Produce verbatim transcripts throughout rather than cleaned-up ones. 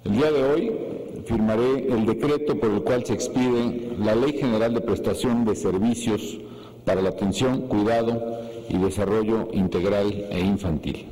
El día de hoy firmaré el decreto por el cual se expide la Ley General de Prestación de Servicios para la Atención, Cuidado y Desarrollo Integral e Infantil.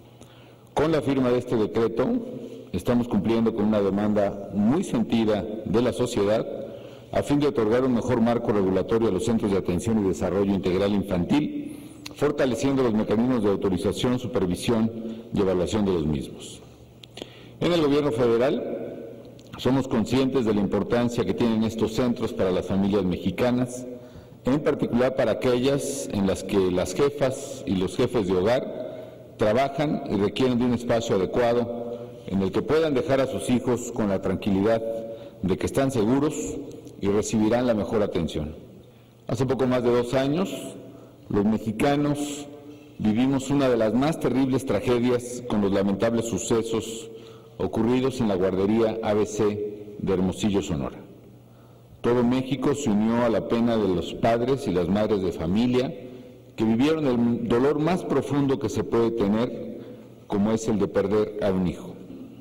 Con la firma de este decreto estamos cumpliendo con una demanda muy sentida de la sociedad a fin de otorgar un mejor marco regulatorio a los centros de atención y desarrollo integral infantil, fortaleciendo los mecanismos de autorización, supervisión y evaluación de los mismos. En el Gobierno federal somos conscientes de la importancia que tienen estos centros para las familias mexicanas, en particular para aquellas en las que las jefas y los jefes de hogar trabajan y requieren de un espacio adecuado en el que puedan dejar a sus hijos con la tranquilidad de que están seguros y recibirán la mejor atención. Hace poco más de dos años, los mexicanos vivimos una de las más terribles tragedias con los lamentables sucesos ocurridos en la guardería A B C de Hermosillo, Sonora. Todo México se unió a la pena de los padres y las madres de familia que vivieron el dolor más profundo que se puede tener, como es el de perder a un hijo.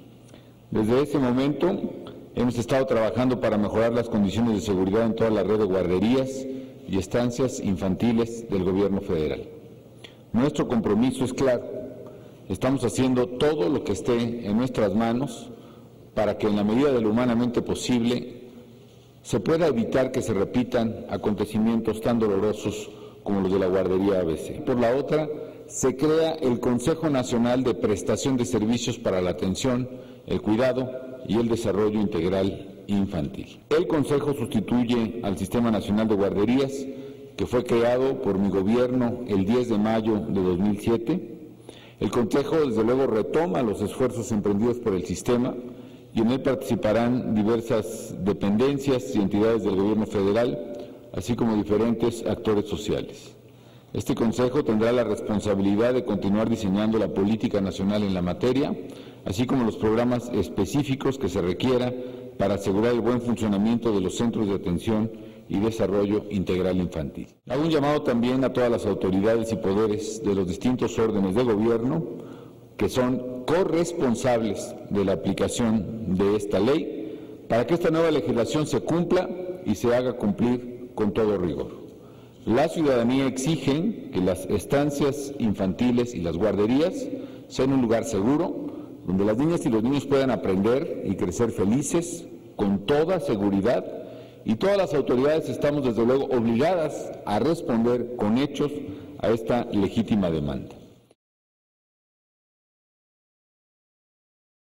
Desde ese momento hemos estado trabajando para mejorar las condiciones de seguridad en toda la red de guarderías y estancias infantiles del Gobierno federal. Nuestro compromiso es claro. Estamos haciendo todo lo que esté en nuestras manos para que en la medida de lo humanamente posible se pueda evitar que se repitan acontecimientos tan dolorosos como los de la guardería A B C. Por la otra, se crea el Consejo Nacional de Prestación de Servicios para la Atención, el Cuidado y el Desarrollo Integral Infantil. El Consejo sustituye al Sistema Nacional de Guarderías, que fue creado por mi gobierno el diez de mayo de dos mil siete. El Consejo, desde luego, retoma los esfuerzos emprendidos por el sistema y en él participarán diversas dependencias y entidades del Gobierno federal, así como diferentes actores sociales. Este Consejo tendrá la responsabilidad de continuar diseñando la política nacional en la materia, así como los programas específicos que se requiera para asegurar el buen funcionamiento de los centros de atención y desarrollo integral infantil. Hago un llamado también a todas las autoridades y poderes de los distintos órdenes de gobierno que son corresponsables de la aplicación de esta ley para que esta nueva legislación se cumpla y se haga cumplir con todo rigor. La ciudadanía exige que las estancias infantiles y las guarderías sean un lugar seguro donde las niñas y los niños puedan aprender y crecer felices con toda seguridad. Y todas las autoridades estamos, desde luego, obligadas a responder con hechos a esta legítima demanda.